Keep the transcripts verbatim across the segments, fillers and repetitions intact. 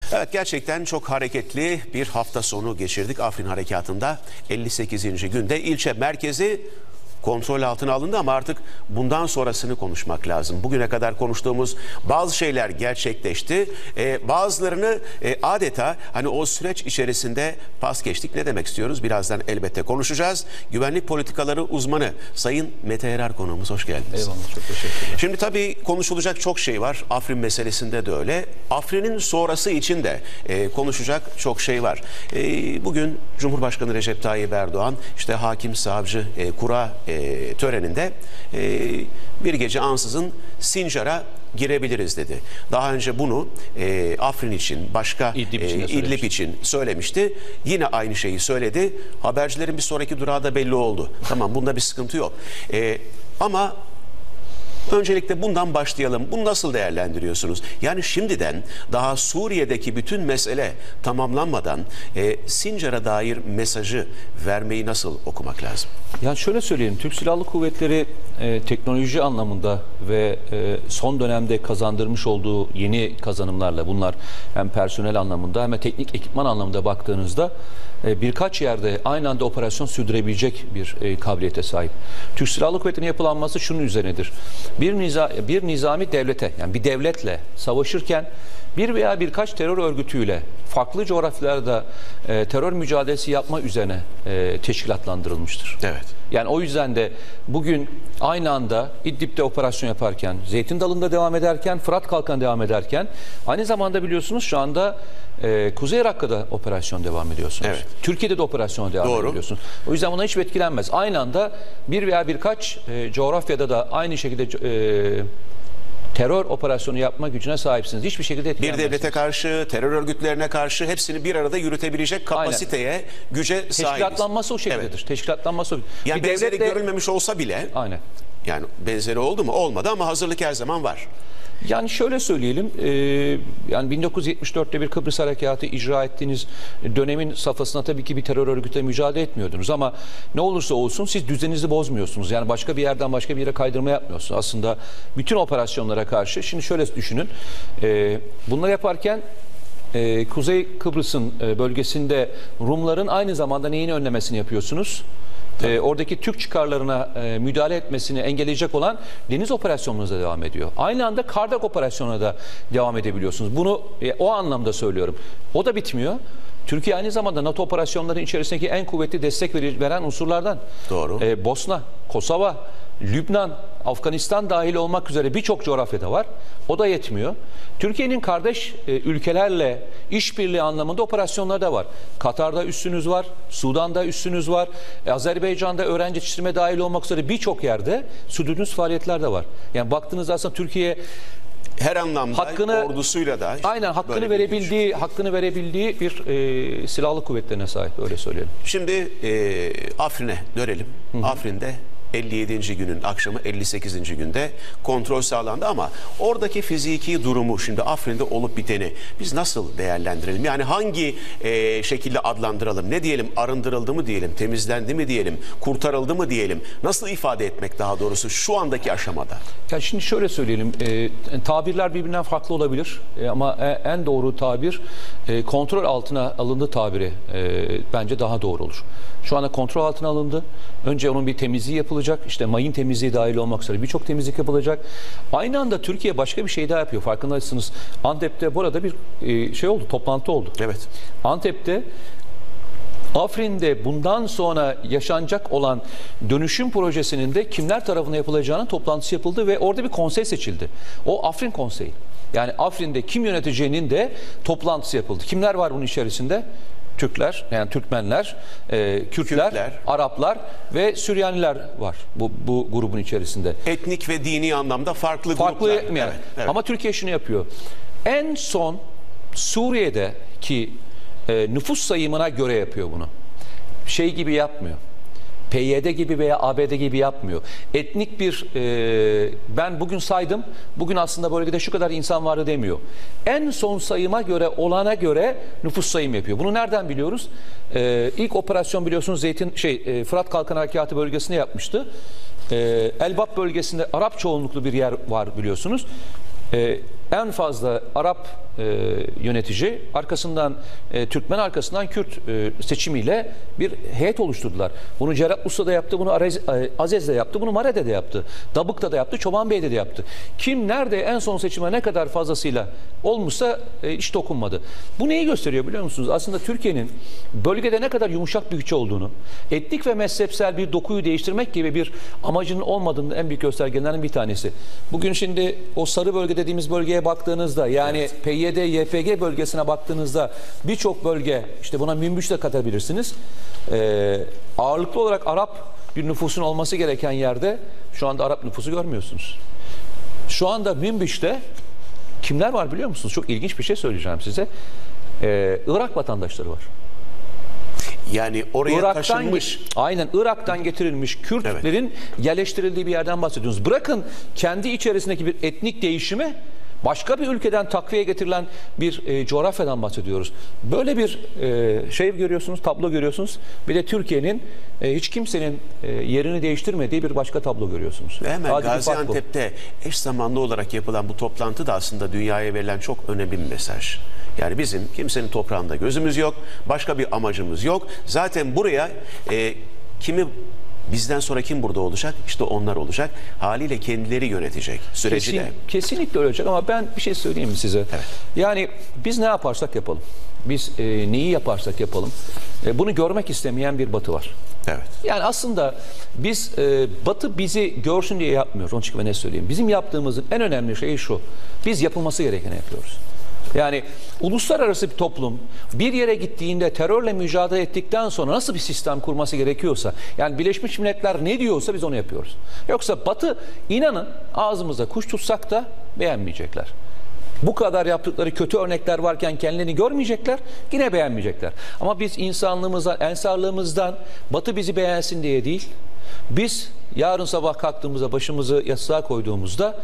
Evet, gerçekten çok hareketli bir hafta sonu geçirdik. Afrin Harekatı'nda elli sekizinci günde ilçe merkezi kontrol altına alındı ama artık bundan sonrasını konuşmak lazım. Bugüne kadar konuştuğumuz bazı şeyler gerçekleşti. Ee, bazılarını e, adeta hani o süreç içerisinde pas geçtik. Ne demek istiyoruz? Birazdan elbette konuşacağız. Güvenlik politikaları uzmanı Sayın Mete Erer konuğumuz, hoş geldiniz. Eyvallah, çok teşekkürler. Şimdi tabii konuşulacak çok şey var. Afrin meselesinde de öyle. Afrin'in sonrası için de e, konuşacak çok şey var. E, bugün Cumhurbaşkanı Recep Tayyip Erdoğan işte hakim, savcı, e, kura e, töreninde e, bir gece ansızın Sincar'a girebiliriz dedi. Daha önce bunu e, Afrin için, başka İdlib için, e, İdlib için söylemişti. Yine aynı şeyi söyledi. Habercilerin bir sonraki durağı da belli oldu. Tamam, bunda bir sıkıntı yok. E, ama öncelikle bundan başlayalım. Bunu nasıl değerlendiriyorsunuz? Yani şimdiden daha Suriye'deki bütün mesele tamamlanmadan e, Sincar'a dair mesajı vermeyi nasıl okumak lazım? Yani şöyle söyleyeyim, Türk Silahlı Kuvvetleri e, teknoloji anlamında ve e, son dönemde kazandırmış olduğu yeni kazanımlarla, bunlar hem personel anlamında hem de teknik ekipman anlamında baktığınızda e, birkaç yerde aynı anda operasyon sürdürebilecek bir e, kabiliyete sahip. Türk Silahlı Kuvvetleri'nin yapılanması şunun üzerinedir. Bir, niza, bir nizami devlete, yani bir devletle savaşırken bir veya birkaç terör örgütüyle farklı coğrafyalarda e, terör mücadelesi yapma üzerine e, teşkilatlandırılmıştır. Evet. Yani o yüzden de bugün aynı anda İdlib'de operasyon yaparken, Zeytin Dalı'nda devam ederken, Fırat Kalkanı devam ederken, aynı zamanda biliyorsunuz şu anda e, Kuzey Irak'ta operasyon devam ediyorsunuz. Evet. Türkiye'de de operasyon devam Doğru. ediyorsunuz. O yüzden buna hiç etkilenmez. Aynı anda bir veya birkaç e, coğrafyada da aynı şekilde e, terör operasyonu yapma gücüne sahipsiniz. Hiçbir şekilde etkilenmezsiniz. Bir devlete karşı, terör örgütlerine karşı hepsini bir arada yürütebilecek kapasiteye, aynen, güce sahibiz. Teşkilatlanması o şekildedir. Evet. Teşkilatlanması o. Yani bir benzeri devletle görülmemiş olsa bile, aynen, yani benzeri oldu mu? Olmadı ama hazırlık her zaman var. Yani şöyle söyleyelim, e, yani bin dokuz yüz yetmiş dört'te bir Kıbrıs Harekatı icra ettiğiniz dönemin safhasında tabii ki bir terör örgütle mücadele etmiyordunuz ama ne olursa olsun siz düzeninizi bozmuyorsunuz. Yani başka bir yerden başka bir yere kaydırma yapmıyorsunuz. Aslında bütün operasyonlara karşı, şimdi şöyle düşünün, e, bunları yaparken e, Kuzey Kıbrıs'ın e, bölgesinde Rumların aynı zamanda neyini önlemesini yapıyorsunuz? E, oradaki Türk çıkarlarına e, müdahale etmesini engelleyecek olan deniz operasyonunuz da devam ediyor. Aynı anda Kardak operasyonuna da devam edebiliyorsunuz. Bunu e, o anlamda söylüyorum. O da bitmiyor. Türkiye aynı zamanda NATO operasyonları içerisindeki en kuvvetli destek veren unsurlardan. Doğru. E, Bosna, Kosova, Lübnan, Afganistan dahil olmak üzere birçok coğrafyada var. O da yetmiyor. Türkiye'nin kardeş e, ülkelerle işbirliği anlamında operasyonları da var. Katar'da üssünüz var, Sudan'da üssünüz var, e, Azerbaycan'da öğrenci yetiştirme dahil olmak üzere birçok yerde sürdürdüğünüz faaliyetler de var. Yani baktığınızda aslında Türkiye her anlamda hakkını, ordusuyla da aynen hakkını verebildiği hakkını verebildiği bir e, silahlı kuvvetlerine sahip, öyle söyleyelim. Şimdi e, Afrin'e dönelim. Hı hı. Afrin'de elli yedinci günün akşamı, elli sekizinci günde kontrol sağlandı ama oradaki fiziki durumu, şimdi Afrin'de olup biteni biz nasıl değerlendirelim? Yani hangi e, şekilde adlandıralım? Ne diyelim? Arındırıldı mı diyelim? Temizlendi mi diyelim? Kurtarıldı mı diyelim? Nasıl ifade etmek daha doğrusu şu andaki aşamada? Ya şimdi şöyle söyleyelim. E, tabirler birbirinden farklı olabilir. E, ama e, en doğru tabir e, kontrol altına alındı tabiri e, bence daha doğru olur. Şu anda kontrol altına alındı. Önce onun bir temizliği yapılacak. İşte mayın temizliği dahil olmak üzere birçok temizlik yapılacak. Aynı anda Türkiye başka bir şey daha yapıyor. Farkındaysanız Antep'te burada bir e, şey oldu, toplantı oldu. Evet. Antep'te Afrin'de bundan sonra yaşanacak olan dönüşüm projesinin de kimler tarafından yapılacağının toplantısı yapıldı ve orada bir konsey seçildi. O Afrin Konseyi. Yani Afrin'de kim yöneteceğinin de toplantısı yapıldı. Kimler var bunun içerisinde? Türkler, yani Türkmenler, e, Kürtler, Kürtler, Araplar ve Süryaniler var bu, bu grubun içerisinde. Etnik ve dini anlamda farklı, farklı gruplar. Yani. Evet, evet. Ama Türkiye şunu yapıyor. En son Suriye'deki e, nüfus sayımına göre yapıyor bunu. Şey gibi yapmıyor. P Y D gibi veya A B D gibi yapmıyor. Etnik bir, e, ben bugün saydım, bugün aslında bölgede şu kadar insan vardı demiyor. En son sayıma göre, olana göre nüfus sayım yapıyor. Bunu nereden biliyoruz? E, ilk operasyon biliyorsunuz Zeytin, şey, e, Fırat Kalkanı Harekatı bölgesinde yapmıştı. E, Elbap bölgesinde Arap çoğunluklu bir yer var biliyorsunuz. E, en fazla Arap e, yönetici, arkasından e, Türkmen, arkasından Kürt e, seçimiyle bir heyet oluşturdular. Bunu Cerrah Usta da yaptı, bunu Arez, e, Azez'de yaptı, bunu Mare'de de yaptı. Dabık'ta da yaptı, Çobanbey'de de yaptı. Kim nerede en son seçime ne kadar fazlasıyla olmuşsa e, hiç dokunmadı. Bu neyi gösteriyor biliyor musunuz? Aslında Türkiye'nin bölgede ne kadar yumuşak bir güç olduğunu, etnik ve mezhepsel bir dokuyu değiştirmek gibi bir amacının olmadığının en büyük göstergelerinden bir tanesi. Bugün şimdi o sarı bölge dediğimiz bölgeye baktığınızda, yani evet, P Y D, Y P G bölgesine baktığınızda birçok bölge, işte buna Münbiş de katabilirsiniz. Ee, ağırlıklı olarak Arap bir nüfusun olması gereken yerde şu anda Arap nüfusu görmüyorsunuz. Şu anda Münbiş'te kimler var biliyor musunuz? Çok ilginç bir şey söyleyeceğim size. Ee, Irak vatandaşları var. Yani oraya Irak'tan, taşınmış. Aynen, Irak'tan getirilmiş Kürtlerin evet, yerleştirildiği bir yerden bahsediyoruz. Bırakın kendi içerisindeki bir etnik değişimi, başka bir ülkeden takviye getirilen bir e, coğrafyadan bahsediyoruz. Böyle bir e, şey görüyorsunuz, tablo görüyorsunuz. Bir de Türkiye'nin e, hiç kimsenin e, yerini değiştirmediği bir başka tablo görüyorsunuz. Ve hemen Gaziantep'te eş zamanlı olarak yapılan bu toplantı da aslında dünyaya verilen çok önemli bir mesaj. Yani bizim kimsenin toprağında gözümüz yok, başka bir amacımız yok. Zaten buraya e, kimi bizden sonra kim burada olacak? İşte onlar olacak. Haliyle kendileri yönetecek süreci Kesin, de. Kesinlikle olacak ama ben bir şey söyleyeyim mi size? Evet. Yani biz ne yaparsak yapalım, biz e, neyi yaparsak yapalım, e, bunu görmek istemeyen bir Batı var. Evet. Yani aslında biz e, Batı bizi görsün diye yapmıyoruz. Onun için ben ne söyleyeyim? Bizim yaptığımızın en önemli şeyi şu: biz yapılması gerekeni yapıyoruz. Yani uluslararası bir toplum bir yere gittiğinde terörle mücadele ettikten sonra nasıl bir sistem kurması gerekiyorsa, yani Birleşmiş Milletler ne diyorsa biz onu yapıyoruz. Yoksa Batı, inanın, ağzımıza kuş tutsak da beğenmeyecekler. Bu kadar yaptıkları kötü örnekler varken kendilerini görmeyecekler, yine beğenmeyecekler. Ama biz insanlığımızdan, ensarlığımızdan Batı bizi beğensin diye değil, biz yarın sabah kalktığımızda, başımızı yastığa koyduğumuzda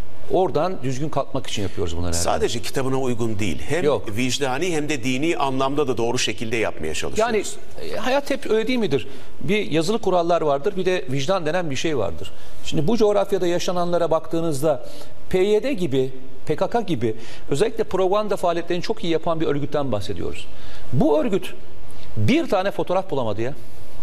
oradan düzgün kalkmak için yapıyoruz bunları. Sadece herhalde kitabına uygun değil. Hem Yok, vicdani hem de dini anlamda da doğru şekilde yapmaya çalışıyoruz. Yani e, hayat hep öyle değil midir? Bir yazılı kurallar vardır, bir de vicdan denen bir şey vardır. Şimdi bu coğrafyada yaşananlara baktığınızda P Y D gibi, P K K gibi özellikle propaganda faaliyetlerini çok iyi yapan bir örgütten bahsediyoruz. Bu örgüt bir tane fotoğraf bulamadı ya.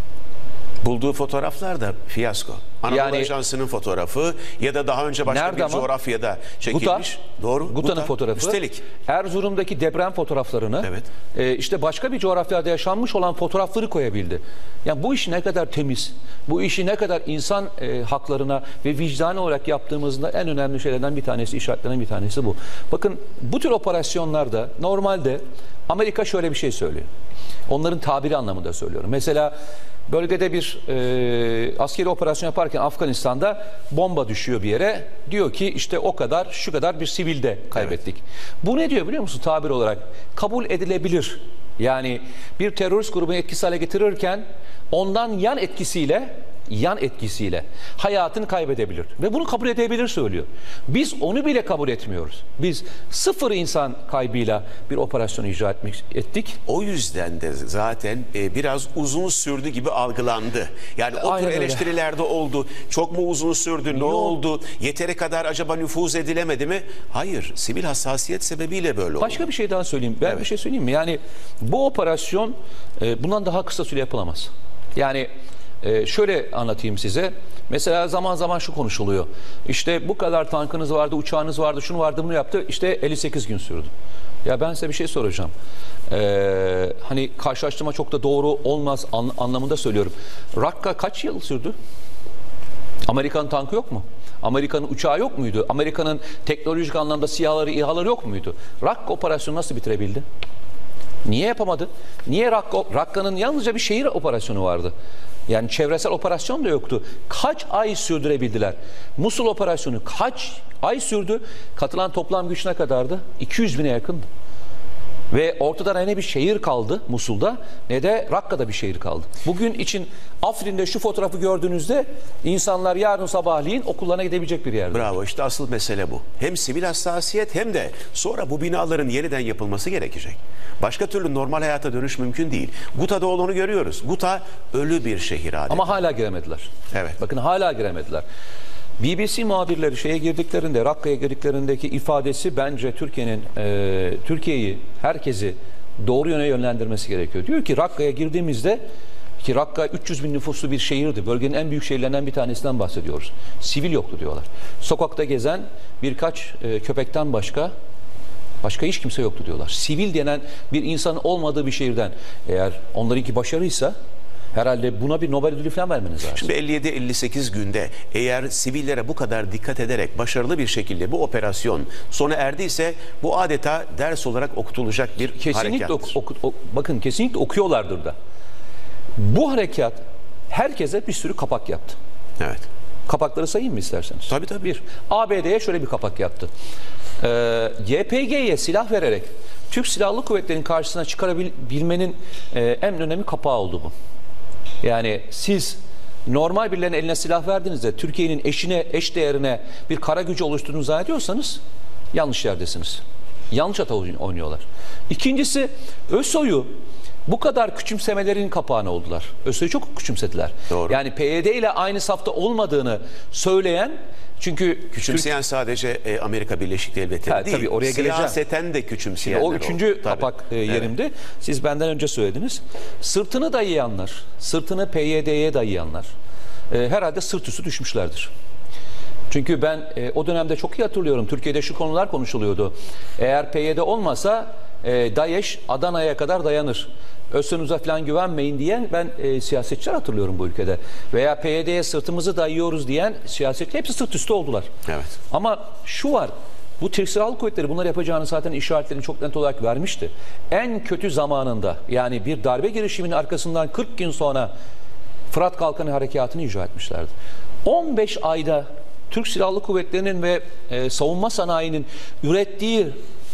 Bulduğu fotoğraflar da fiyasko. Anadolu Yani, Ajansı'nın fotoğrafı ya da daha önce başka bir ama? coğrafyada çekilmiş. Guta, Doğru. Guta'nın Guta. fotoğrafı. Üstelik Erzurum'daki deprem fotoğraflarını, evet, e, işte başka bir coğrafyada yaşanmış olan fotoğrafları koyabildi. Yani bu iş ne kadar temiz, bu işi ne kadar insan e, haklarına ve vicdani olarak yaptığımızda en önemli şeylerden bir tanesi, işaretlenen bir tanesi bu. Bakın, bu tür operasyonlarda normalde Amerika şöyle bir şey söylüyor. Onların tabiri anlamında söylüyorum. Mesela bölgede bir e, askeri operasyon yaparken Afganistan'da bomba düşüyor bir yere. Diyor ki işte o kadar, şu kadar bir sivilde kaybettik. Evet. Bu ne diyor biliyor musun tabir olarak? Kabul edilebilir. Yani bir terörist grubunu etkisiz hale getirirken ondan yan etkisiyle yan etkisiyle hayatını kaybedebilir. Ve bunu kabul edebilir söylüyor. Biz onu bile kabul etmiyoruz. Biz sıfır insan kaybıyla bir operasyon icra etmek, ettik. O yüzden de zaten e, biraz uzun sürdü gibi algılandı. Yani o Aynen tür eleştirilerde öyle oldu. Çok mu uzun sürdü? Ne Yok. oldu? Yeteri kadar acaba nüfuz edilemedi mi? Hayır. Sivil hassasiyet sebebiyle böyle oldu. Başka bir şey daha söyleyeyim. Ben evet. bir şey söyleyeyim mi? Yani bu operasyon e, bundan daha kısa süre yapılamaz. Yani Ee, şöyle anlatayım size. Mesela zaman zaman şu konuşuluyor. İşte bu kadar tankınız vardı, uçağınız vardı, şunu vardı, bunu yaptı. İşte elli sekiz gün sürdü. Ya ben size bir şey soracağım. Ee, hani karşılaştırma çok da doğru olmaz an, anlamında söylüyorum. Rakka kaç yıl sürdü? Amerika'nın tankı yok mu? Amerika'nın uçağı yok muydu? Amerika'nın teknolojik anlamda SİHA'ları, İHA'ları yok muydu? Rakka operasyonu nasıl bitirebildi? Niye yapamadı? Niye Rakka, Rakka'nın yalnızca bir şehir operasyonu vardı? Yani çevresel operasyon da yoktu. Kaç ay sürdürebildiler? Musul operasyonu kaç ay sürdü? Katılan toplam güç ne kadardı? iki yüz bine yakındı. Ve ortada ne bir şehir kaldı Musul'da ne de Rakka'da bir şehir kaldı. Bugün için Afrin'de şu fotoğrafı gördüğünüzde insanlar yarın sabahleyin okullarına gidebilecek bir yerde. Bravo, işte asıl mesele bu. Hem sivil hassasiyet hem de sonra bu binaların yeniden yapılması gerekecek. Başka türlü normal hayata dönüş mümkün değil. Guta'da olduğunu görüyoruz. Guta ölü bir şehir adeta. Ama hala giremediler. Evet. Bakın hala giremediler. B B C muhabirleri şeye girdiklerinde, Rakka'ya girdiklerindeki ifadesi bence Türkiye'nin e, Türkiye'yi, herkesi doğru yöne yönlendirmesi gerekiyor. Diyor ki Rakka'ya girdiğimizde, ki Rakka üç yüz bin nüfuslu bir şehirdi. Bölgenin en büyük şehirlerinden bir tanesinden bahsediyoruz. Sivil yoktu diyorlar. Sokakta gezen birkaç e, köpekten başka başka hiç kimse yoktu diyorlar. Sivil denen bir insanın olmadığı bir şehirden, eğer onlarınki başarıysa herhalde buna bir Nobel ödülü falan vermeniz lazım. Şimdi elli yedi elli sekiz günde eğer sivillere bu kadar dikkat ederek başarılı bir şekilde bu operasyon sona erdiyse bu adeta ders olarak okutulacak bir Kesinlikle harekattır. oku, oku, bakın kesinlikle okuyorlardır da. Bu harekat herkese bir sürü kapak yaptı. Evet. Kapakları sayayım mı isterseniz? Tabii tabii. Bir, A B D'ye şöyle bir kapak yaptı. Ee, Y P G'ye silah vererek Türk Silahlı Kuvvetleri'nin karşısına çıkarabilmenin e, en önemli kapağı oldu bu. Yani siz normal birilerinin eline silah verdiğinizde Türkiye'nin eşine, eş değerine bir kara gücü oluşturduğunu zannediyorsanız yanlış yerdesiniz. Yanlış hata oynuyorlar. İkincisi, ÖSO'yu bu kadar küçümsemelerin kapağına oldular. ÖSO'yu çok küçümsediler. Doğru. Yani P Y D ile aynı safta olmadığını söyleyen, çünkü Küçümseyen sadece e, Amerika Birleşik Devletleri Ha, değil. tabii oraya geleceğim. Siyaseten de küçümseyenler o üçüncü oldu. Tabii. kapak e, yerimdi. Evet. Siz benden önce söylediniz. Sırtını dayayanlar, sırtını P Y D'ye dayayanlar e, herhalde sırt üstü düşmüşlerdir. Çünkü ben e, o dönemde çok iyi hatırlıyorum. Türkiye'de şu konular konuşuluyordu. Eğer P Y D olmasa e, DAEŞ Adana'ya kadar dayanır. ÖSO'nuza falan güvenmeyin diyen ben e, siyasetçiler hatırlıyorum bu ülkede. Veya P Y D'ye sırtımızı dayıyoruz diyen siyasetçiler hepsi sırt üstü oldular. Evet. Ama şu var. Bu Türk Silahlı Kuvvetleri bunları yapacağını zaten işaretlerini çok net olarak vermişti. En kötü zamanında, yani bir darbe girişiminin arkasından kırk gün sonra Fırat Kalkanı Harekatı'nı icra etmişlerdi. on beş ayda Türk Silahlı Kuvvetleri'nin ve e, savunma sanayinin ürettiği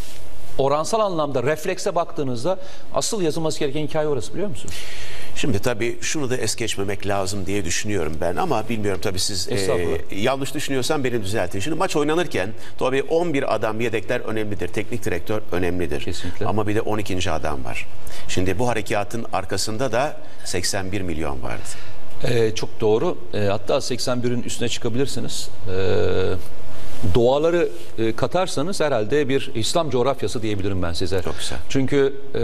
oransal anlamda reflekse baktığınızda asıl yazılması gereken hikaye orası, biliyor musunuz? Şimdi tabii şunu da es geçmemek lazım diye düşünüyorum ben, ama bilmiyorum tabii siz e, yanlış düşünüyorsan beni düzeltin. Şimdi maç oynanırken tabii on bir adam, yedekler önemlidir, teknik direktör önemlidir. Kesinlikle. Ama bir de on ikinci adam var. Şimdi bu harekatın arkasında da seksen bir milyon vardı. Ee, çok doğru. Ee, hatta seksen birin üstüne çıkabilirsiniz. Ee, Doğaları e, katarsanız herhalde bir İslam coğrafyası diyebilirim ben size. Çok güzel. Çünkü e,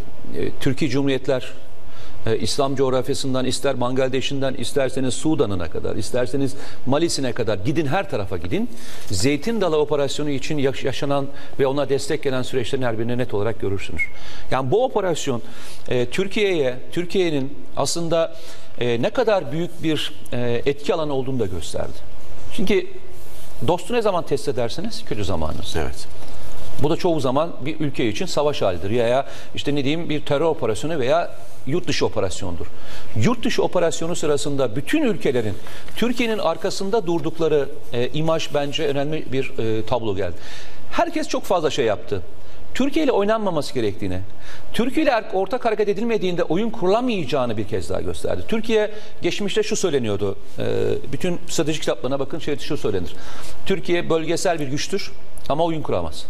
e, Türkiye Cumhuriyetler e, İslam coğrafyasından, ister Bangladeş'inden, isterseniz Sudan'ına kadar, isterseniz Mali'sine kadar gidin, her tarafa gidin. Zeytin Dalı operasyonu için yaş yaşanan ve ona destek gelen süreçlerin her birini net olarak görürsünüz. Yani bu operasyon e, Türkiye'ye, Türkiye'nin aslında e, ne kadar büyük bir e, etki alanı olduğunu da gösterdi. Çünkü dostu ne zaman test edersiniz? Kötü zamanınız. Evet. Bu da çoğu zaman bir ülke için savaş halidir. Ya işte ne diyeyim, bir terör operasyonu veya yurt dışı operasyondur. Yurt dışı operasyonu sırasında bütün ülkelerin Türkiye'nin arkasında durdukları e, imaj bence önemli bir e, tablo geldi. Herkes çok fazla şey yaptı. Türkiye ile oynanmaması gerektiğini, Türkiye ile ortak hareket edilmediğinde oyun kurulamayacağını bir kez daha gösterdi. Türkiye geçmişte şu söyleniyordu, bütün stratejik kitaplarına bakın, şey şu söylenir. Türkiye bölgesel bir güçtür ama oyun kuramaz.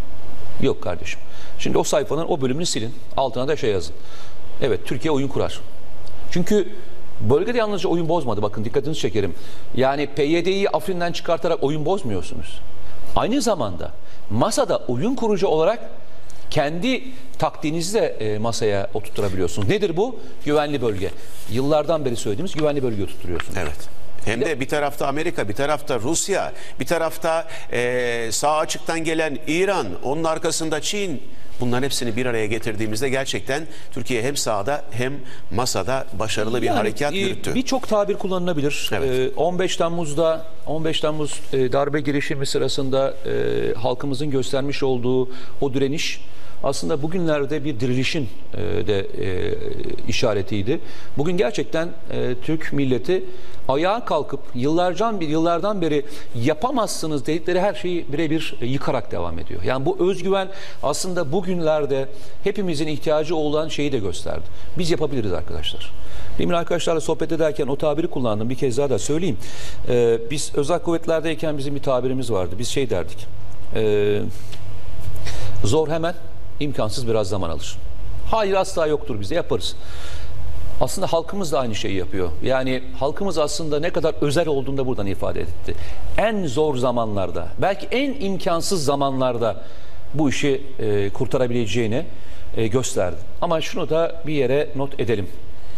Yok kardeşim. Şimdi o sayfanın o bölümünü silin, altına da şey yazın. Evet, Türkiye oyun kurar. Çünkü bölgede yalnızca oyun bozmadı. Bakın dikkatinizi çekerim. Yani P Y D'yi Afrin'den çıkartarak oyun bozmuyorsunuz. Aynı zamanda masada oyun kurucu olarak kendi taktiğinizi de e, masaya oturtturabiliyorsunuz. Nedir bu? Güvenli bölge. Yıllardan beri söylediğimiz güvenli bölge oturtturuyorsunuz. Evet. Hem de bir tarafta Amerika, bir tarafta Rusya, bir tarafta e, sağ açıktan gelen İran, onun arkasında Çin. Bunların hepsini bir araya getirdiğimizde gerçekten Türkiye hem sahada hem masada başarılı bir yani, harekat e, yürüttü. Birçok tabir kullanılabilir. Evet. E, on beş Temmuz'da on beş Temmuz e, darbe girişimi sırasında e, halkımızın göstermiş olduğu o direniş aslında bugünlerde bir dirilişin e, de e, işaretiydi. Bugün gerçekten e, Türk milleti ayağa kalkıp yıllardan bir yıllardan beri yapamazsınız dedikleri her şeyi birebir e, yıkarak devam ediyor. Yani bu özgüven aslında bugünlerde hepimizin ihtiyacı olan şeyi de gösterdi. Biz yapabiliriz arkadaşlar. Demin arkadaşlarla sohbet ederken o tabiri kullandım. Bir kez daha da söyleyeyim. Ee, biz özel kuvvetlerdeyken bizim bir tabirimiz vardı. Biz şey derdik. E, zor hemen, imkansız biraz zaman alır. Hayır, asla yoktur, bize yaparız. Aslında halkımız da aynı şeyi yapıyor. Yani halkımız aslında ne kadar özel olduğunu da buradan ifade etti. En zor zamanlarda, belki en imkansız zamanlarda bu işi e, kurtarabileceğini e, gösterdi. Ama şunu da bir yere not edelim.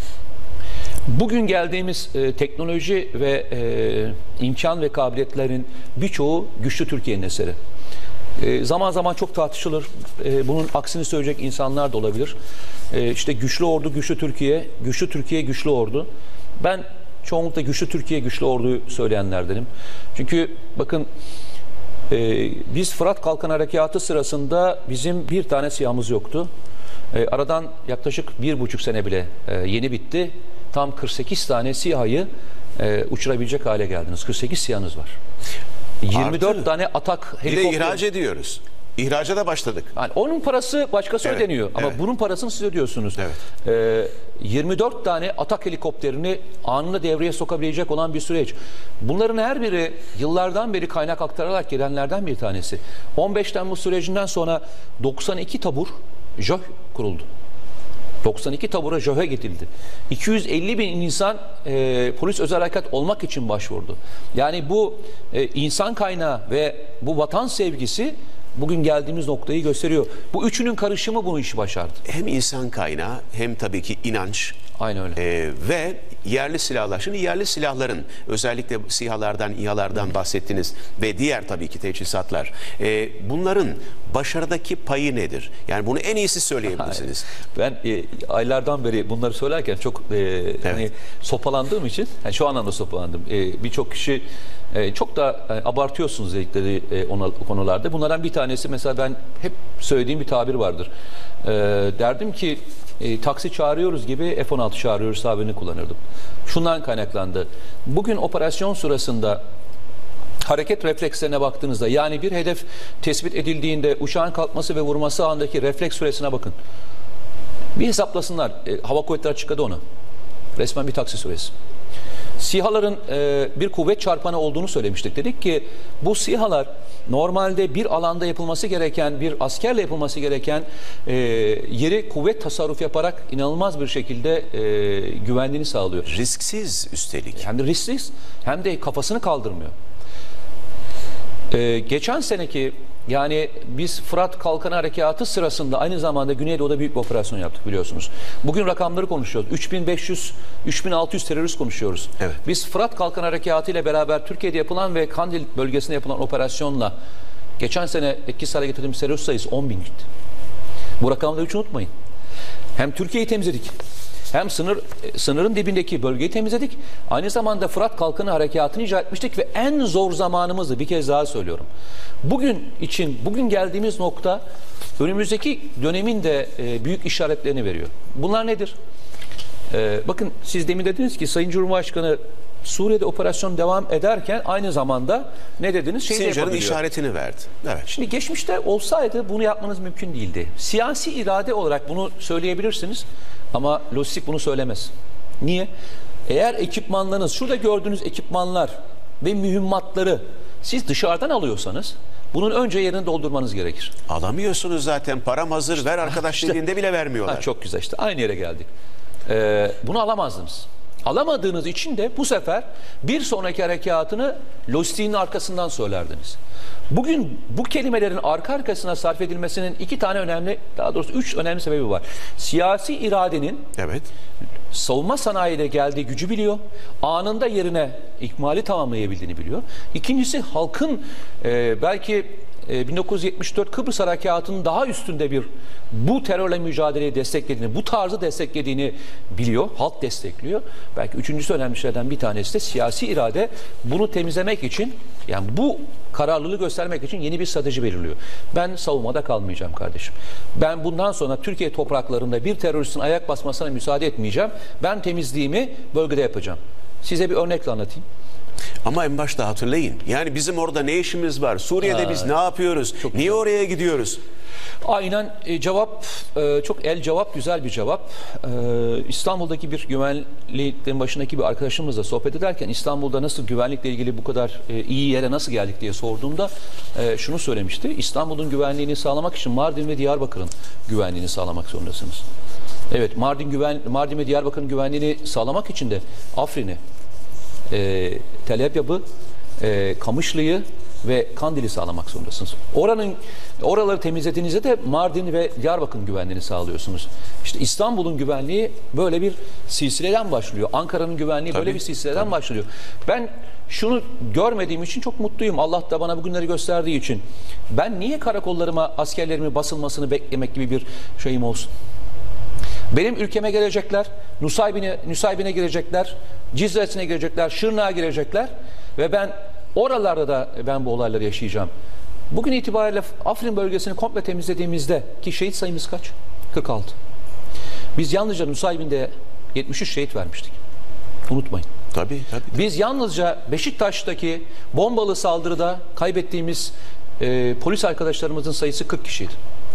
Bugün geldiğimiz e, teknoloji ve e, imkan ve kabiliyetlerin birçoğu güçlü Türkiye'nin eseri. E, zaman zaman çok tartışılır. E, bunun aksini söyleyecek insanlar da olabilir. E, işte güçlü ordu, güçlü Türkiye, güçlü Türkiye, güçlü ordu. Ben çoğunlukla güçlü Türkiye, güçlü orduyu söyleyenlerdenim. Çünkü bakın e, biz Fırat Kalkan Harekatı sırasında bizim bir tane SİHA'mız yoktu. E, aradan yaklaşık bir buçuk sene bile e, yeni bitti. Tam kırk sekiz tane SİHA'yı e, uçurabilecek hale geldiniz. kırk sekiz SİHA'nız var. yirmi dört Artı, tane atak bir helikopter. de ihraç ediyoruz. İhraca da başladık. Yani onun parası başkası Evet, ödeniyor ama evet. bunun parasını siz ödüyorsunuz. Evet. Ee, yirmi dört tane atak helikopterini anında devreye sokabilecek olan bir süreç. Bunların her biri yıllardan beri kaynak aktararak gelenlerden bir tanesi. on beş Temmuz sürecinden sonra doksan iki tabur JÖH kuruldu. doksan iki tabura JÖH'e gidildi. iki yüz elli bin insan e, polis özel harekat olmak için başvurdu. Yani bu e, insan kaynağı ve bu vatan sevgisi bugün geldiğimiz noktayı gösteriyor. Bu üçünün karışımı bu işi başardı. Hem insan kaynağı hem tabii ki inanç. Aynen öyle. Ee, ve yerli silahlar. Şimdi yerli silahların özellikle SİHA'lardan, İHA'lardan bahsettiniz ve diğer tabii ki teçhizatlar. Ee, bunların başarıdaki payı nedir? Yani bunu en iyisi söyleyebilirsiniz. Ben e, aylardan beri bunları söylerken çok e, evet. hani sopalandığım için, yani şu anlamda sopalandım. E, Birçok kişi e, çok da e, abartıyorsunuz dedikleri e, ona, konularda. Bunlardan bir tanesi mesela ben hep söylediğim bir tabir vardır. E, derdim ki E, taksi çağırıyoruz gibi F on altı çağırıyoruz tabirini kullanırdım. Şundan kaynaklandı. Bugün operasyon sırasında hareket reflekslerine baktığınızda, yani bir hedef tespit edildiğinde uçağın kalkması ve vurması andaki refleks süresine bakın. Bir hesaplasınlar. E, Hava Kuvvetleri açıkladı onu. Resmen bir taksi süresi. SİHA'ların e, bir kuvvet çarpanı olduğunu söylemiştik. Dedik ki bu SİHA'lar normalde bir alanda yapılması gereken, bir askerle yapılması gereken e, yeri kuvvet tasarruf yaparak inanılmaz bir şekilde e, güvenliğini sağlıyor. Risksiz üstelik. Hem de risksiz hem de kafasını kaldırmıyor. E, geçen seneki yani biz Fırat Kalkan Harekatı sırasında aynı zamanda Güneydoğu'da büyük bir operasyon yaptık biliyorsunuz. Bugün rakamları konuşuyoruz. üç bin beş yüz üç bin altı yüz terörist konuşuyoruz. Evet. Biz Fırat Kalkan Harekatı ile beraber Türkiye'de yapılan ve Kandil bölgesinde yapılan operasyonla geçen sene etkisiz hale getirdiğimiz terörist sayısı on bin gitti. Bu rakamları hiç unutmayın. Hem Türkiye'yi temizledik, hem sınır sınırın dibindeki bölgeyi temizledik. Aynı zamanda Fırat Kalkanı Harekatı'nı icra etmiştik ve en zor zamanımızdı. Bir kez daha söylüyorum. Bugün için, bugün geldiğimiz nokta önümüzdeki dönemin de e, büyük işaretlerini veriyor. Bunlar nedir? E, bakın siz demin dediniz ki Sayın Cumhurbaşkanı Suriye'de operasyon devam ederken aynı zamanda ne dediniz? Şeyi Sincar'ın işaretini verdi. Evet. Şimdi geçmişte olsaydı bunu yapmanız mümkün değildi. Siyasi irade olarak bunu söyleyebilirsiniz ama lojistik bunu söylemez. Niye? Eğer ekipmanlarınız, şurada gördüğünüz ekipmanlar ve mühimmatları siz dışarıdan alıyorsanız bunun önce yerini doldurmanız gerekir. Alamıyorsunuz zaten. Param hazır, ver arkadaş işte, dediğinde bile vermiyorlar. Ha, çok güzel işte. Aynı yere geldik. Ee, bunu alamazdınız. Alamadığınız için de bu sefer bir sonraki harekatını lojistiğin arkasından söylerdiniz. Bugün bu kelimelerin arka arkasına sarf edilmesinin iki tane önemli, daha doğrusu üç önemli sebebi var. Siyasi iradenin evet. savunma sanayide geldiği gücü biliyor. Anında yerine ikmali tamamlayabildiğini biliyor. İkincisi halkın e, belki e, bin dokuz yüz yetmiş dört Kıbrıs Harekatı'nın daha üstünde bir bu terörle mücadeleyi desteklediğini, bu tarzı desteklediğini biliyor. Halk destekliyor. Belki üçüncüsü önemli şeylerden bir tanesi de siyasi irade bunu temizlemek için, yani bu kararlılığı göstermek için yeni bir strateji belirliyor. Ben savunmada kalmayacağım kardeşim. Ben bundan sonra Türkiye topraklarında bir teröristin ayak basmasına müsaade etmeyeceğim. Ben temizliğimi bölgede yapacağım. Size bir örnekle anlatayım. Ama en başta hatırlayın. Yani bizim orada ne işimiz var? Suriye'de ha, biz ne yapıyoruz? Niye güzel. Oraya gidiyoruz? Aynen e, cevap e, çok el cevap, güzel bir cevap. E, İstanbul'daki bir güvenliklerin başındaki bir arkadaşımızla sohbet ederken İstanbul'da nasıl güvenlikle ilgili bu kadar e, iyi yere nasıl geldik diye sorduğumda e, şunu söylemişti. İstanbul'un güvenliğini sağlamak için Mardin ve Diyarbakır'ın güvenliğini sağlamak zorundasınız. Evet, Mardin güven Mardin ve Diyarbakır'ın güvenliğini sağlamak için de Afrin'i, e, Tel Abyad'ı, e, Kamışlı'yı ve Kandil'i sağlamak zorundasınız. Oranın oraları temizlediğinizde de Mardin ve Diyarbakır'ın güvenliğini sağlıyorsunuz. İşte İstanbul'un güvenliği böyle bir silsileden başlıyor. Ankara'nın güvenliği Tabii, böyle bir silsileden tabii. başlıyor. Ben şunu görmediğim için çok mutluyum. Allah da bana bugünleri gösterdiği için. Ben niye karakollarıma askerlerimin basılmasını beklemek gibi bir şeyim olsun? Benim ülkeme gelecekler, Nusaybin'e Nusaybin'e girecekler, Cizre'sine girecekler, Şırnak'a girecekler ve ben oralarda da ben bu olayları yaşayacağım. Bugün itibariyle Afrin bölgesini komple temizlediğimizde ki şehit sayımız kaç? kırk altı. Biz yalnızca Nusaybin'de yetmiş üç şehit vermiştik. Unutmayın. Tabii, tabii. Biz yalnızca Beşiktaş'taki bombalı saldırıda kaybettiğimiz e, polis arkadaşlarımızın sayısı kırk kişiydi.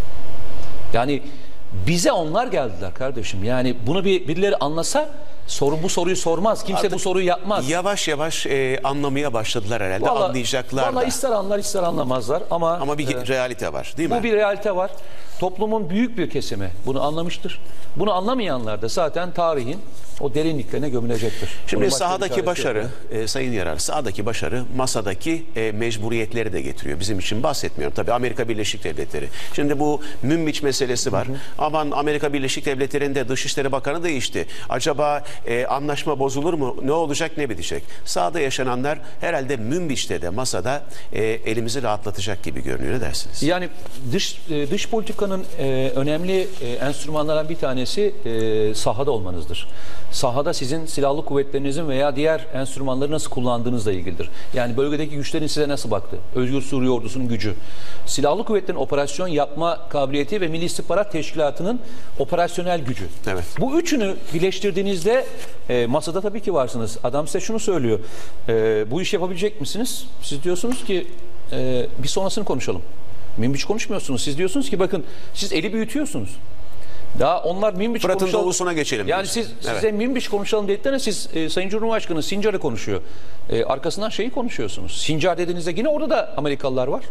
Yani bize onlar geldiler kardeşim. Yani bunu bir birileri anlasa soru bu soruyu sormaz. Kimse Artık bu soruyu yapmaz. Yavaş yavaş e, anlamaya başladılar herhalde. Vallahi- Anlayacaklar vallahi da. ister anlar ister anlamazlar ama, Ama bir e, realite var, değil mi? bu bir realite var. Toplumun büyük bir kesimi bunu anlamıştır. Bunu anlamayanlar da zaten tarihin o derinliklerine gömülecektir. Şimdi Bunun başka bir sahadaki çaresi başarı, yok. e, Sayın Yarar, sahadaki başarı masadaki e, mecburiyetleri de getiriyor. Bizim için bahsetmiyorum. Tabii Amerika Birleşik Devletleri. Şimdi bu Münbiç meselesi var. Hı hı. Aman Amerika Birleşik Devletleri'nde Dışişleri Bakanı değişti. Acaba e, anlaşma bozulur mu? Ne olacak, ne bitecek? Sahada yaşananlar herhalde Münbiç'te de masada e, elimizi rahatlatacak gibi görünüyor. Ne dersiniz? Yani dış e, dış politikanın e, önemli e, enstrümanlarından bir tanesi e, sahada olmanızdır. Sahada sizin silahlı kuvvetlerinizin veya diğer enstrümanları nasıl kullandığınızla ilgilidir. Yani bölgedeki güçlerin size nasıl baktı? Özgür Suriye Ordusu'nun gücü. Silahlı kuvvetlerin operasyon yapma kabiliyeti ve Milli İstihbarat Teşkilatı'nın operasyonel gücü. Evet. Bu üçünü birleştirdiğinizde e, masada tabii ki varsınız. Adam size şunu söylüyor. E, bu işi yapabilecek misiniz? Siz diyorsunuz ki e, bir sonrasını konuşalım. Münbiç konuşmuyorsunuz. Siz diyorsunuz ki bakın siz eli büyütüyorsunuz. Daha onlar Münbiç Fırat'ın konuşalım. doğusuna geçelim. Yani diyorsun. siz Evet. size Münbiç konuşalım dediklerine siz e, Sayın Cumhurbaşkanı Sincar'ı konuşuyor. E, arkasından şeyi konuşuyorsunuz. Sincar dediğinizde yine orada da Amerikalılar var.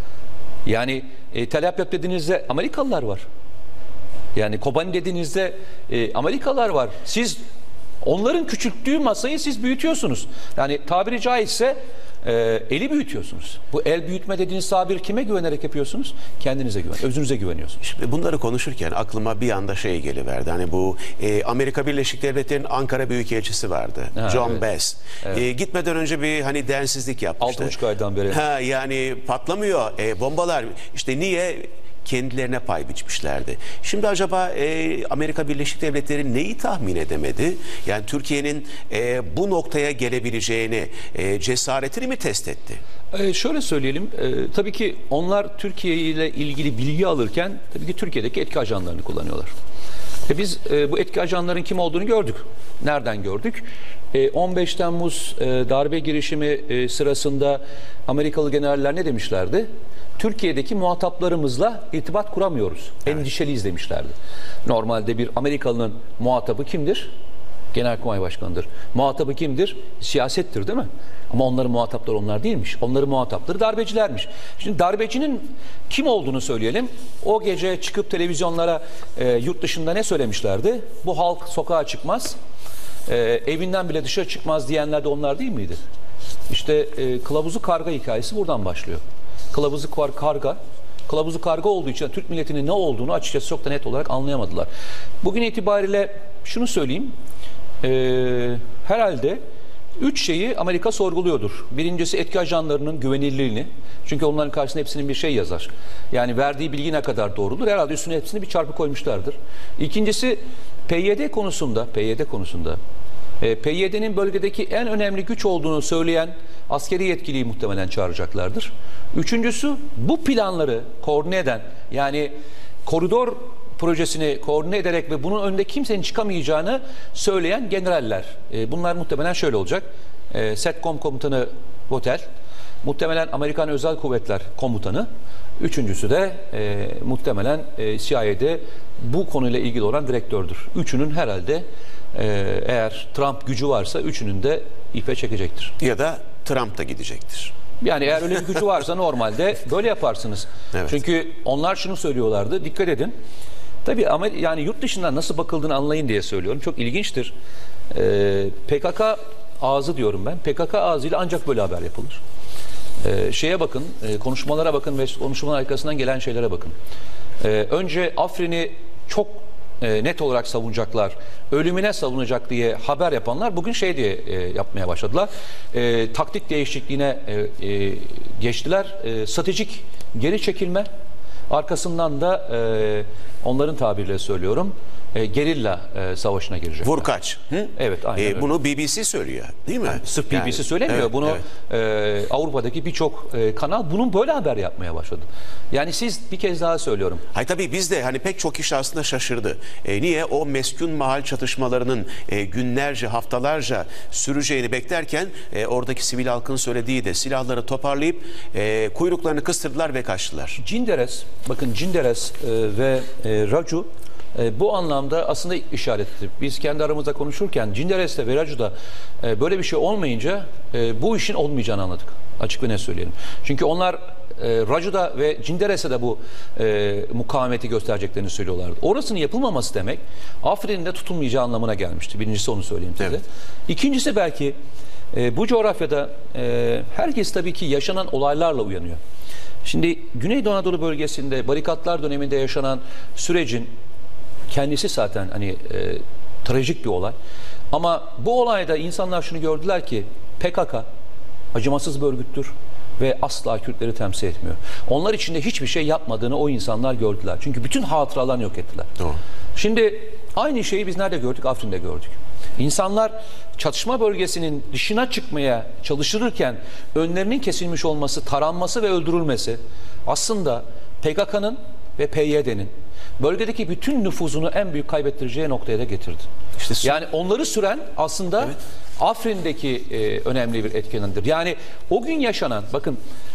Yani e, Tel Abyad dediğinizde Amerikalılar var. Yani Kobani dediğinizde e, Amerikalılar var. Siz onların küçülttüğü masayı siz büyütüyorsunuz. Yani tabiri caizse e, eli büyütüyorsunuz. Bu el büyütme dediğiniz tabir kime güvenerek yapıyorsunuz? Kendinize güven, özünüze güveniyorsunuz. Şimdi bunları konuşurken aklıma bir anda şey geliverdi. Hani bu e, Amerika Birleşik Devletleri'nin Ankara Büyükelçisi vardı. Ha, John evet. Bass. Evet. E, gitmeden önce bir hani densizlik yapmıştı. Altı buçuk aydan beri. Ha, yani patlamıyor e, bombalar. İşte niye? Kendilerine pay biçmişlerdi. Şimdi acaba e, Amerika Birleşik Devletleri neyi tahmin edemedi? Yani Türkiye'nin e, bu noktaya gelebileceğini, e, cesaretini mi test etti? Ee, şöyle söyleyelim, e, tabii ki onlar Türkiye ile ilgili bilgi alırken tabii ki Türkiye'deki etki ajanlarını kullanıyorlar. E biz e, bu etki ajanların kim olduğunu gördük. Nereden gördük? E, on beş Temmuz e, darbe girişimi e, sırasında Amerikalı generaller ne demişlerdi? Türkiye'deki muhataplarımızla irtibat kuramıyoruz. Evet. Endişeliyiz demişlerdi. Normalde bir Amerikalı'nın muhatabı kimdir? Genelkurmay Başkanı'dır. Muhatabı kimdir? Siyasettir, değil mi? Ama onların muhatapları onlar değilmiş. Onların muhatapları darbecilermiş. Şimdi darbecinin kim olduğunu söyleyelim. O gece çıkıp televizyonlara e, yurt dışında ne söylemişlerdi? Bu halk sokağa çıkmaz, e, evinden bile dışarı çıkmaz diyenler de onlar değil miydi? İşte e, kılavuzu karga hikayesi buradan başlıyor. Kılavuzu kar, karga, kılavuzu karga olduğu için Türk milletinin ne olduğunu açıkçası çok da net olarak anlayamadılar. Bugün itibariyle şunu söyleyeyim, e, herhalde üç şeyi Amerika sorguluyordur. Birincisi etki ajanlarının güvenilirliğini. Çünkü onların karşısında hepsinin bir şey yazar. Yani verdiği bilgi ne kadar doğrudur? Herhalde üstüne hepsini bir çarpı koymuşlardır. İkincisi P Y D konusunda, P Y D konusunda e, P Y D'nin bölgedeki en önemli güç olduğunu söyleyen askeri yetkiliyi muhtemelen çağıracaklardır. Üçüncüsü bu planları koordine eden, yani koridor projesini koordine ederek ve bunun önünde kimsenin çıkamayacağını söyleyen generaller. E, bunlar muhtemelen şöyle olacak. E, SETCOM komutanı Votel, muhtemelen Amerikan Özel Kuvvetler komutanı, üçüncüsü de e, muhtemelen e, C I A'de bu konuyla ilgili olan direktördür. Üçünün herhalde e, eğer Trump gücü varsa üçünün de ipe çekecektir. Ya da Trump da gidecektir. Yani eğer öyle bir gücü varsa normalde böyle yaparsınız. Evet. Çünkü onlar şunu söylüyorlardı, dikkat edin. Tabii ama yani yurt dışından nasıl bakıldığını anlayın diye söylüyorum. Çok ilginçtir. Ee, P K K ağzı diyorum ben. P K K ağzıyla ancak böyle haber yapılır. Ee, şeye bakın, e, konuşmalara bakın ve konuşmaların arkasından gelen şeylere bakın. Ee, önce Afrin'i çok e, net olarak savunacaklar, ölümüne savunacak diye haber yapanlar bugün şey diye e, yapmaya başladılar. E, taktik değişikliğine e, e, geçtiler. E, stratejik geri çekilme, arkasından da e, onların tabiriyle söylüyorum, e, gerilla e, savaşına girecek. Vur kaç. Hı? Evet, aynen E, öyle. bunu B B C söylüyor, değil mi? Yani sırf B B C Yani, söylemiyor. evet, Bunu evet. e, Avrupa'daki birçok e, kanal bunun böyle haber yapmaya başladı. Yani siz, bir kez daha söylüyorum. Hayır, tabii biz de hani pek çok kişi aslında şaşırdı. E, niye? O meskun mahal çatışmalarının e, günlerce, haftalarca süreceğini beklerken e, oradaki sivil halkın söylediği de silahları toparlayıp e, kuyruklarını kıstırdılar ve kaçtılar. Cinderes, bakın Cinderes e, ve e, Raju e, bu anlamda aslında işaretli. Biz kendi aramızda konuşurken Cinderes'te ve Raju'da e, böyle bir şey olmayınca e, bu işin olmayacağını anladık. Açık ve net söyleyelim. Çünkü onlar e, Raju'da ve Cinderes'e de bu e, mukavemeti göstereceklerini söylüyorlardı. Orasının yapılmaması demek Afrin'in de tutulmayacağı anlamına gelmişti. Birincisi onu söyleyeyim size. Evet. İkincisi belki e, bu coğrafyada e, herkes tabii ki yaşanan olaylarla uyanıyor. Şimdi Güneydoğu Anadolu bölgesinde barikatlar döneminde yaşanan sürecin kendisi zaten hani e, trajik bir olay. Ama bu olayda insanlar şunu gördüler ki P K K acımasız bir örgüttür ve asla Kürtleri temsil etmiyor. Onlar için de hiçbir şey yapmadığını o insanlar gördüler. Çünkü bütün hatıralarını yok ettiler. Doğru. Şimdi aynı şeyi biz nerede gördük? Afrin'de gördük. İnsanlar çatışma bölgesinin dışına çıkmaya çalışırken önlerinin kesilmiş olması, taranması ve öldürülmesi aslında P K K'nın ve P Y D'nin bölgedeki bütün nüfuzunu en büyük kaybettireceği noktaya da getirdi. İşte yani onları süren aslında evet. Afrin'deki e, önemli bir etkendir. Yani o gün yaşanan, bakın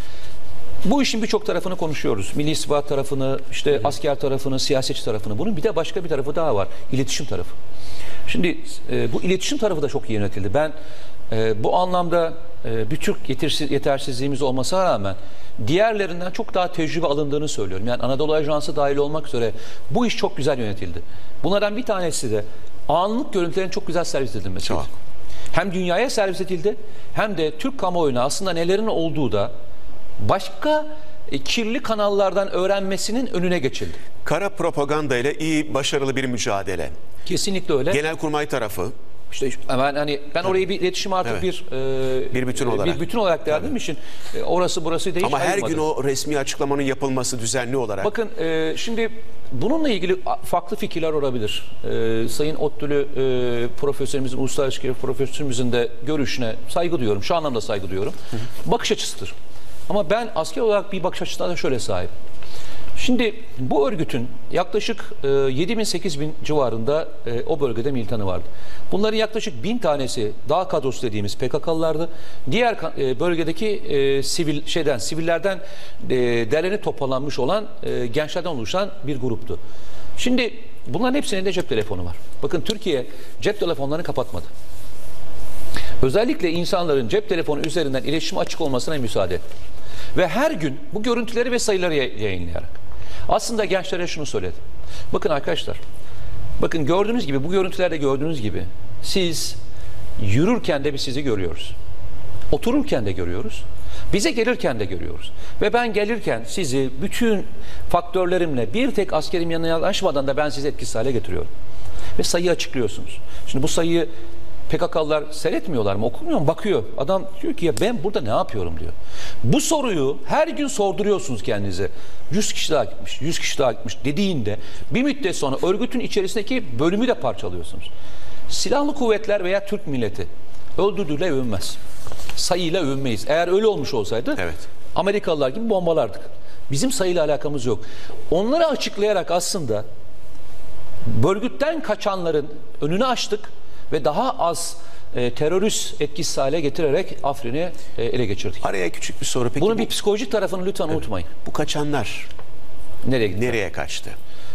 bu işin birçok tarafını konuşuyoruz. Milli istihbarat tarafını, işte Hı. asker tarafını, siyasetçi tarafını. Bunun bir de başka bir tarafı daha var. İletişim tarafı. Şimdi e, bu iletişim tarafı da çok iyi yönetildi. Ben e, bu anlamda e, bir Türk yetersiz, yetersizliğimiz olmasına rağmen diğerlerinden çok daha tecrübe alındığını söylüyorum. Yani Anadolu Ajansı dahil olmak üzere bu iş çok güzel yönetildi. Bunlardan bir tanesi de anlık görüntülerin çok güzel servis edilmesiydi. Çok. Hem dünyaya servis edildi hem de Türk kamuoyuna aslında nelerin olduğu da başka e, kirli kanallardan öğrenmesinin önüne geçildi. Kara propaganda ile iyi, başarılı bir mücadele. Kesinlikle öyle. Genelkurmay tarafı. İşte ben hani ben orayı bir iletişim artık evet. bir e, bir bütün olarak bir bütün olarak değerlendirdiğim için e, orası burası değil. Ama her gün o resmi açıklamanın yapılması düzenli olarak. Bakın e, şimdi bununla ilgili farklı fikirler olabilir. E, Sayın Ottülü e, profesörümüzün, uluslararası ilişkiler profesörümüzün de görüşüne saygı duyuyorum. Şu anlamda saygı duyuyorum. Hı hı. Bakış açısıdır. Ama ben asker olarak bir bakış açısına da şöyle sahip. Şimdi bu örgütün yaklaşık e, yedi bin sekiz bin civarında e, o bölgede militanı vardı. Bunların yaklaşık bin tanesi dağ kadrosu dediğimiz P K K'lılardı. Diğer e, bölgedeki e, sivil şeyden sivillerden e, derlenip toparlanmış olan e, gençlerden oluşan bir gruptu. Şimdi bunların hepsinin de cep telefonu var. Bakın Türkiye cep telefonlarını kapatmadı. Özellikle insanların cep telefonu üzerinden iletişim açık olmasına müsaade etti. Ve her gün bu görüntüleri ve sayıları yayınlayarak aslında gençlere şunu söyledi. Bakın arkadaşlar, bakın gördüğünüz gibi, bu görüntülerde gördüğünüz gibi siz yürürken de biz sizi görüyoruz. Otururken de görüyoruz. Bize gelirken de görüyoruz. Ve ben gelirken sizi bütün faktörlerimle bir tek askerim yanına yanaşmadan da ben sizi etkisiz hale getiriyorum. Ve sayıyı açıklıyorsunuz. Şimdi bu sayıyı P K K'lılar seyretmiyorlar mı? Okumuyor mu? Bakıyor. Adam diyor ki ya ben burada ne yapıyorum diyor. Bu soruyu her gün sorduruyorsunuz kendinize. yüz kişi daha gitmiş, yüz kişi daha gitmiş dediğinde bir müddet sonra örgütün içerisindeki bölümü de parçalıyorsunuz. Silahlı kuvvetler veya Türk milleti öldürdüğüyle övünmez. Sayıyla övünmeyiz. Eğer öyle olmuş olsaydı evet. Amerikalılar gibi bombalardık. Bizim sayıyla alakamız yok. Onları açıklayarak aslında örgütten kaçanların önünü açtık ve daha az e, terörist etkisiz hale getirerek Afrin'i e, ele geçirdik. Araya küçük bir soru. Peki bunun bu, bir psikolojik tarafını lütfen evet, unutmayın. Bu kaçanlar nereye gitti? Nereye kaçtı?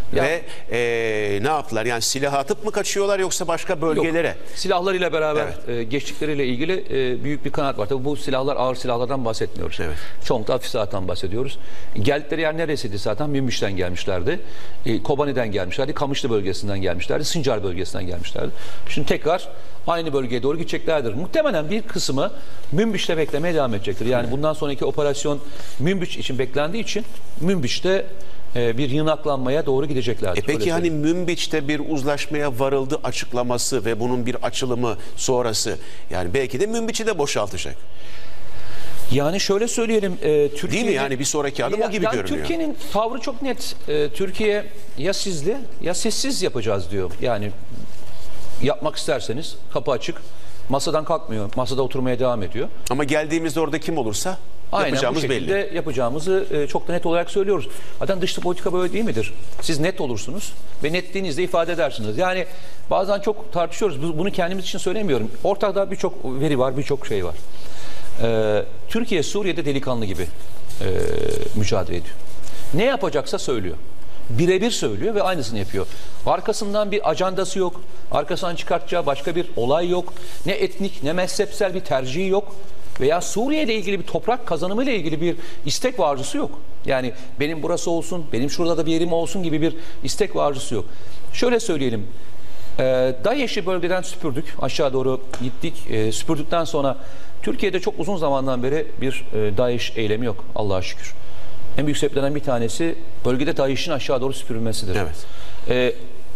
Ya- Ve e, ne yaptılar? Yani silah atıp mı kaçıyorlar yoksa başka bölgelere? Yok. Silahlarıyla beraber Evet. e, geçtikleriyle ilgili e, büyük bir kanaat var. Tabii bu silahlar ağır silahlardan bahsetmiyoruz. Evet. Çoğunlukla hafif silahdan bahsediyoruz. Geldikleri yer neresiydi zaten? Münbiş'ten gelmişlerdi. E, Kobani'den gelmişlerdi. Kamışlı bölgesinden gelmişlerdi. Sincar bölgesinden gelmişlerdi. Şimdi tekrar aynı bölgeye doğru gideceklerdir. Muhtemelen bir kısmı Münbiş'te beklemeye devam edecektir. Yani bundan sonraki operasyon Münbiş için beklendiği için Münbiş'te e, bir yığınaklanmaya doğru gideceklerdir. E peki Öyle hani söyleyeyim. Münbiç'te bir uzlaşmaya varıldı açıklaması ve bunun bir açılımı sonrası, yani belki de Münbiç'i de boşaltacak. Yani şöyle söyleyelim, e, Türkiye Değil mi? Yani bir sonraki adım o gibi yani görünüyor. Türkiye'nin tavrı çok net. E, Türkiye ya sizli ya sessiz yapacağız diyor. Yani yapmak isterseniz kapı açık. Masadan kalkmıyor. Masada oturmaya devam ediyor. Ama geldiğimizde orada kim olursa Aynen yapacağımız bu şekilde belli. yapacağımızı e, çok da net olarak söylüyoruz. Zaten dış politika böyle değil midir? Siz net olursunuz ve netliğinizle ifade edersiniz. Yani bazen çok tartışıyoruz. Bu- Bunu kendimiz için söylemiyorum. Ortada birçok veri var, birçok şey var. Ee, Türkiye Suriye'de delikanlı gibi e, mücadele ediyor. Ne yapacaksa söylüyor. Birebir söylüyor ve aynısını yapıyor. Arkasından bir ajandası yok. Arkasından çıkartacağı başka bir olay yok. Ne etnik ne mezhepsel bir tercihi yok. Veya Suriye ile ilgili bir toprak kazanımı ile ilgili bir istek ve arzusu yok. Yani benim burası olsun, benim şurada da bir yerim olsun gibi bir istek ve arzusu yok. Şöyle söyleyelim. E, DAEŞ'i bölgeden süpürdük. Aşağı doğru gittik. E, süpürdükten sonra Türkiye'de çok uzun zamandan beri bir e, DAEŞ eylemi yok. Allah'a şükür. En büyük sebeplerden bir tanesi bölgede DAEŞ'in aşağı doğru süpürülmesidir. Evet. E,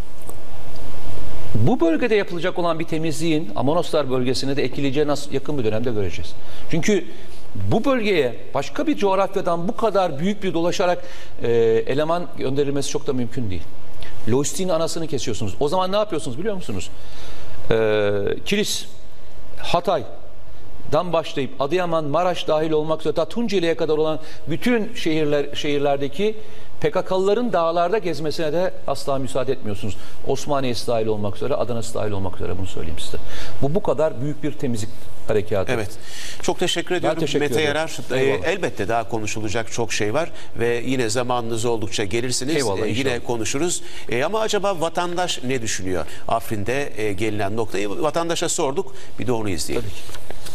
bu bölgede yapılacak olan bir temizliğin Amonoslar bölgesine de etkileyeceği nasıl yakın bir dönemde göreceğiz. Çünkü bu bölgeye başka bir coğrafyadan bu kadar büyük bir dolaşarak e, eleman gönderilmesi çok da mümkün değil. Lojistiğin anasını kesiyorsunuz. O zaman ne yapıyorsunuz biliyor musunuz? E, Kilis, Hatay'dan başlayıp Adıyaman, Maraş dahil olmak üzere ta Tunceli'ye kadar olan bütün şehirler şehirlerdeki P K K'lıların dağlarda gezmesine de asla müsaade etmiyorsunuz. Osmaniye'si dahil olmak üzere, Adana'sı dahil olmak üzere, bunu söyleyeyim size. Bu bu kadar büyük bir temizlik harekatı. Evet. Çok teşekkür ediyorum teşekkür Mete ederim. Yarar. Ee, Eyvallah. elbette daha konuşulacak çok şey var ve yine zamanınız oldukça gelirsiniz. Eyvallah, Ee, yine inşallah. konuşuruz. Ee, ama acaba vatandaş ne düşünüyor? Afrin'de e, gelinen noktayı vatandaşa sorduk. Bir de onu izleyelim. Tabii ki.